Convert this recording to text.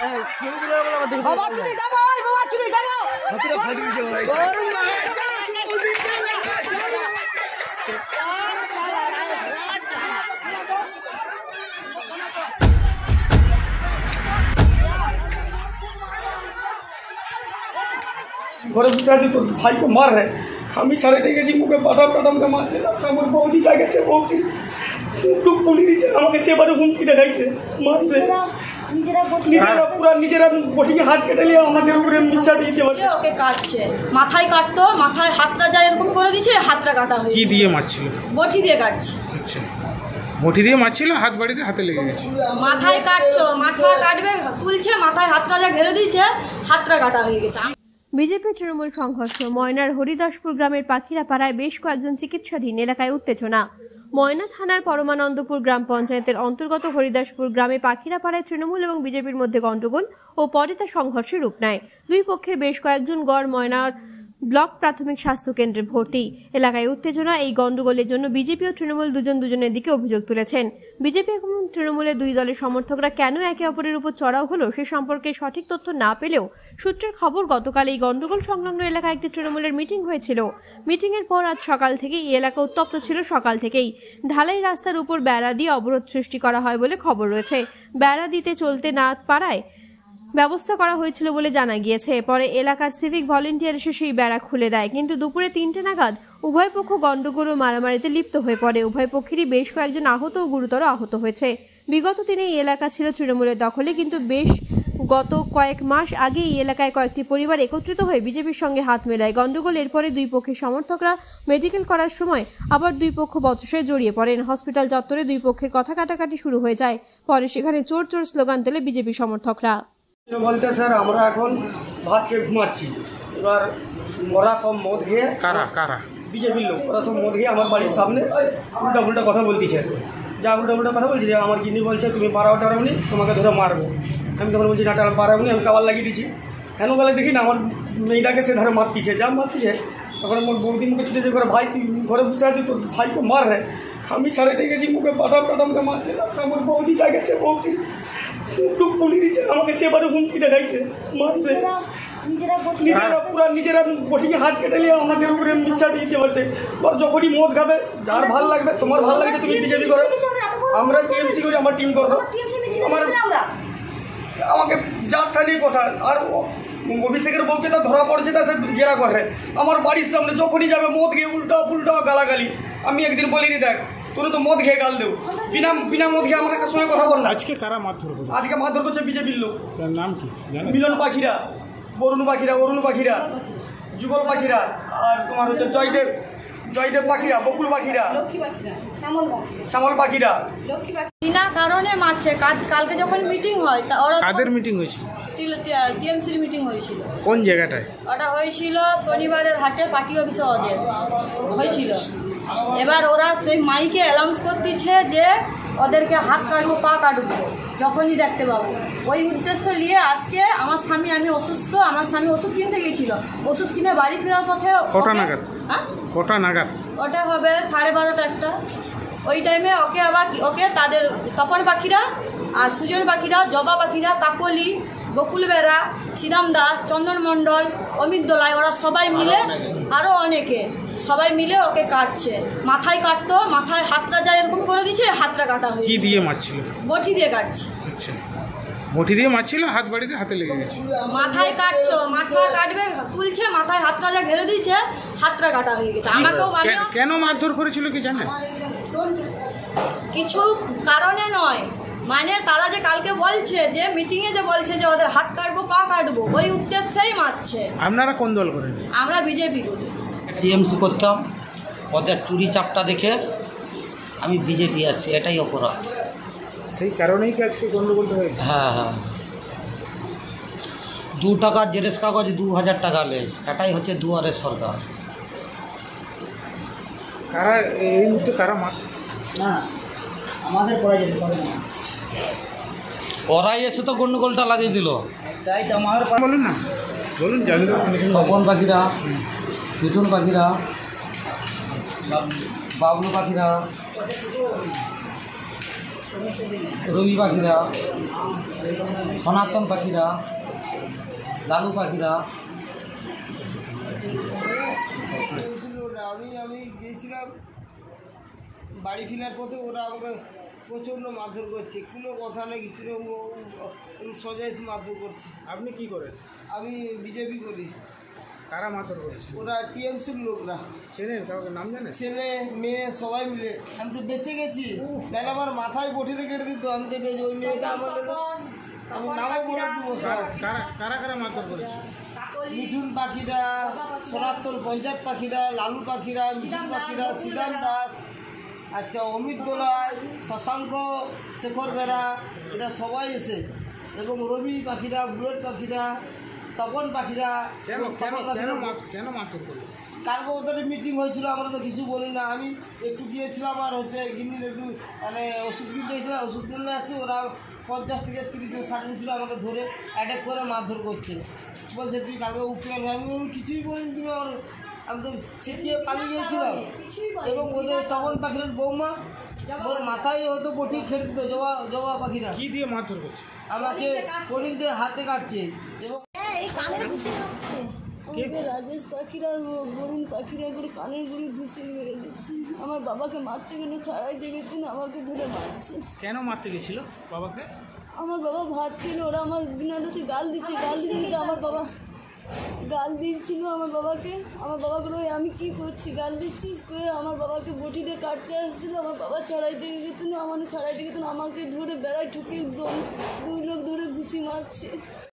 ঘরে বসে আছে তোর ভাইকে মার রে আমি ছাড়াইতে গেছি মুখে পাটাম টাটামকে মারছে আমার বৌদিটা গেছে বৌদি টুক পুলি দিচ্ছে আমাকে সেবারে হুমকি দেখাইছে মারছে নিজেরা বটিকে হাত কেটে নিয়ে আমাদের উপরে মিথ্যা দিয়েছে ওকে কাটছে মাথায় কাটতো মাথায় হাতটা যায় এরকম করে দিয়েছে হাতটা কাটা হয়েছে কি দিয়ে মারছিল বটি দিয়ে কাটছে আচ্ছা বটি দিয়ে মারছিল হাত বাড়িতে হাতে লেগে গেছে মাথায় কাটছো মাথা কাটবে তুলছে মাথায় হাতটা যা ঘেরে দিয়েছে হাতটা কাটা হয়ে গেছে। বিজেপি তৃণমূল সংঘর্ষ ময়নার হরিদাসপুর গ্রামের পাখিরাপাড়ায় বেশ কয়েকজন চিকিৎসাধীন এলাকায় উত্তেজনা। ময়না থানার পরমানন্দপুর গ্রাম পঞ্চায়েতের অন্তর্গত হরিদাসপুর গ্রামে পাখিরাপাড়ায় তৃণমূল এবং বিজেপির মধ্যে গণ্ডগোল ও পরে তা সংঘর্ষে রূপ নেয়। দুই পক্ষের বেশ কয়েকজন গড় ময়নার ব্লক প্রাথমিক স্বাস্থ্য কেন্দ্রে ভর্তি। এলাকায় উত্তেজনা। এই গণ্ডগোলের জন্য বিজেপি ও তৃণমূল দুজনের দিকে অভিযোগ তুলেছেন। বিজেপি এবং তৃণমূলের দুই দলের সমর্থকরা কেন একে অপরের উপর চড়াও হলো সে সম্পর্কে সঠিক তথ্য না পেলেও সূত্রের খবর গতকাল এই গণ্ডগোল সংলগ্ন এলাকায় একটি তৃণমূলের মিটিং হয়েছিল। মিটিংয়ের পর আজ সকাল থেকেই এই এলাকা উত্তপ্ত ছিল। সকাল থেকেই ঢালাই রাস্তার উপর বেড়া দিয়ে অবরোধ সৃষ্টি করা হয় বলে খবর রয়েছে। বেড়া দিতে চলতে না পারায় ব্যবস্থা করা হয়েছিল বলে জানা গিয়েছে। পরে এলাকার সিভিক ভলেন্টিয়ার এসে সেই বেড়া খুলে দেয়, কিন্তু দুপুরে ৩টে নাগাদ উভয় পক্ষ গণ্ডগোল ও মারামারিতে লিপ্ত হয়ে পড়ে। উভয় পক্ষেরই বেশ কয়েকজন আহত ও গুরুতর আহত হয়েছে। বিগত দিনে এই এলাকা ছিল তৃণমূলের দখলে, কিন্তু গত কয়েক মাস আগে এই এলাকায় কয়েকটি পরিবার একত্রিত হয়ে বিজেপির সঙ্গে হাত মেলায়। গণ্ডগোল এরপরে দুই পক্ষের সমর্থকরা মেডিকেল করার সময় আবার দুই পক্ষ বচসায় জড়িয়ে পড়েন। হসপিটাল চত্বরে দুই পক্ষের কথা কাটাকাটি শুরু হয়ে যায়। পরে সেখানে চোর চোর স্লোগান তোলে বিজেপি সমর্থকরা। বলতে স্যার আমরা এখন ভাত খেয়ে ঘুমাচ্ছি, এবার ওরা সব মদ খেয়ে কারা বিজেপির লোক ওরা সব মদ খেয়ে আমার বাড়ির সামনে উল্টা কথা বলতেছে। যা উল্টা কথা বলছে যে আমার গিন্নি বলছে তুমি পারাওটা পারাওনি তোমাকে ধরে মারবো। আমি তখন বলছি না পারাওনি, আমি কাবার লাগিয়ে দিচ্ছি। কেন বলে দেখি না আমার মেয়েটাকে সে ধারে মারতিছে, যা মারতিছে তখন আমার বৌদি মুখে ছুটে যে করে ভাই তুই ঘরে বসে আছিস তোর ভাইকে মার রে আমি ছাড়াইতে গেছি মুখে পাটাম টাটামকে মারছে আমার বৌদিটা গেছে বৌদি টুক পুলি দিচ্ছে আমাকে সেবারে হুমকি দেখাইছে মারছে নিজেরা বটিকে হাত কেটে নিয়ে আমাদের উপরে মিথ্যা দিয়েছে বলছে। যখনই মদ খাবে যার ভাল লাগবে তোমার ভাল লাগে তুমি বিজেপি করো, আমরা টিএমসি করি, আমার টিম করবো। আমাকে যাত্রা নিয়ে কথা আর অভিষেকের বউকে তো ধরা পড়ছে তা সে জেরা করে আমার বাড়ির সামনে যখনই যাবে মদ খেয়ে উল্টা গালাগালি। আমি একদিন বলিনি দেখ তোর তো মদ খেয়ে গাল দেও, বিনা মদ খেয়ে আমার সঙ্গে কথা বল না। আজকে কারা মারধর করছে? আজকে মারধর করছে বিজেপির লোক। নাম কি? মিলন পাখিরা, অরুণ পাখিরা, যুগল পাখিরা, আর তোমার হচ্ছে জয়দেব পাখিরা, বকুল পাখিরা, শ্যামল পাখিরা। বিনা কারণে মারছে। কালকে যখন মিটিং হয় তা ওরা কাদের মিটিং হয়েছিল? টিএমসির মিটিং হয়েছিল। কোন জায়গাটায়? ওটা হয়েছিল শনিবারের হাটে পার্টি অফিসে ওদের হয়েছিল। এবার ওরা সেই মাইকে অ্যানাউন্স করতেছে যে ওদেরকে হাত কাটবো পা কাটবো যখনই দেখতে পাবো। ওই উদ্দেশ্য নিয়ে আজকে আমার স্বামী, আমি অসুস্থ, আমার স্বামী ওষুধ কিনতে গিয়েছিল, ওষুধ কিনে বাড়ি ফেরার পথে কটা নাগাদ ওটা হবে 12:30 একটা। ওই টাইমে ওকে তাদের তপন পাখিরা আর সুজন পাখিরা, জবা পাখিরা, কাকলি, বকুল বেড়া, শ্রীরাম দাস, চন্দন মণ্ডল, অমিত দোলাই, ওরা সবাই মিলে আরও অনেকে সবাই মিলে ওকে কাটছে। মাথায় কাটতো মাথায় হাতটা যায় এরকম করে দিয়েছে হাতটা কাটা হয়েছে। কি দিয়ে মারছিল? বটি দিয়ে কাটছে। আচ্ছা বটি দিয়ে মারছিল হাত বাড়িতে হাতে লেগে গেছে। মাথায় কাটছো মাথা কাটবে তুলছে মাথায় হাতটা যা ঘেরে দিয়েছে হাতটা কাটা হয়ে গেছে। আমাকেও কেন মারধর করেছিল কি জানেন? কিছু কারণে নয়, মানে তারা যে কালকে বলছে যে মিটিংয়ে যে বলছে যে ওদের হাত কাটবো পা কাটবো ওই উদ্দেশ্যেই মারছে। আপনারা কোন দল করেন? আমরা বিজেপি করি। টিএমসি করতাম, ওদের চুরি চাপটা দেখে আমি বিজেপি আসছি, এটাই অপরাধ। সেই কারণেই কি আজকে গণ্ডগোলটা হয়েছে? হ্যাঁ 2 টাকার জেরেস কাগজ 2000 টাকা নেয়, এটাই হচ্ছে দুয়ারের সরকার। কারা এই মুহূর্তে কারা মার না আমাদের পড়া যেতে পারে না, ওরাই এসে তো গণ্ডগোলটা লাগিয়ে দিল। তাই তো আমার বলুন না, বলুন জানি তপন পাখিরা, মিঠুন পাখিরা, বাবলু পাখিরা, রবি পাখিরা, সনাতন পাখিরা, লালু পাখিরা। আমি গিয়েছিলাম বাড়ি ফেরার পথে, ওরা আমাকে প্রচণ্ড মারধর করছে, কোনো কথা নেই কিছু নেই, সোজা এসে মারধর করছে। আপনি কি করেন? আমি বিজেপি করি। কারা মারধর করেছে? ওরা টিএমসির লোকরা, চেনেন কাউকে? নাম জানেন? ছেলে মেয়ে সবাই মিলে। আমি তো বেঁচে গেছি, তাহলে আমার মাথায় বটিতে কেটে দিত। আমি তো বেঁচে, ওই মেয়েটা আমাদের আমি নামও বলে দেবো স্যার। কারা কারা মারধর করেছে? মিঠুন পাখিরা, সনাতন পঞ্চায়েত পাখিরা, লালু পাখিরা, মিঠুন পাখিরা, শ্রীরাম দাস, আচ্ছা অমিত দোলাই, শশাঙ্ক, শেখর বেরা, এরা সবাই এসে, এবং রবি পাখিরা, বুলেট পাখিরা, তপন পাখিরা। কেন মারধর করলো? কালকে ওদের মিটিং হয়েছিল, আমরা তো কিছু বলি না। আমি একটু গিয়েছিলাম আর গিন্নির একটু মানে ওষুধ কিনতে গেছিলাম, ওষুধ কিনলে আসছি, ওরা 50 থেকে 30 জন 60 জন ছিল, আমাকে ধরে অ্যাটাক করে মারধর করছে। বলছে তুই কালকে উঠতে পারবি। আমি কিছুই বলিনি, তুমি আমি তো ছিটকিয়ে পালিয়ে গিয়েছিলাম। এবং ওদের তপন পাখির বৌমা, ওর মাথায় হয়তো বটি খেটে দিত। জবা পাখিরা কি দিয়ে মারধর করছে? আমাকে কনিক দিয়ে হাতে কাটছে। এবং আমাকে রাজেশ পাখিরা, বরুণ পাখিরা করে কানের গুড়ি ঘুষিয়ে মেরে দিচ্ছে। আমার বাবাকে মারতে গেলে ছাড়াই দেখেছেন, আমাকে ধরে মারছে। কেন মারতে গেছিল বাবাকে? আমার বাবা ভাত খেলে ওরা আমার বিনা দোষে গাল দিচ্ছে। আমার বাবা গাল দিচ্ছিল আমার বাবাকে। আমার বাবাকে আমি কি করছি, গাল দিচ্ছিস করে আমার বাবাকে বটি দিয়ে কাটতে আসছিল। আমার বাবা ছড়াইতে গেত না, আমার ছড়াইতে গেত না, আমাকে ধরে বেড়ায় ঠুকে 2 লোক ধরে ঘুষি মারছে।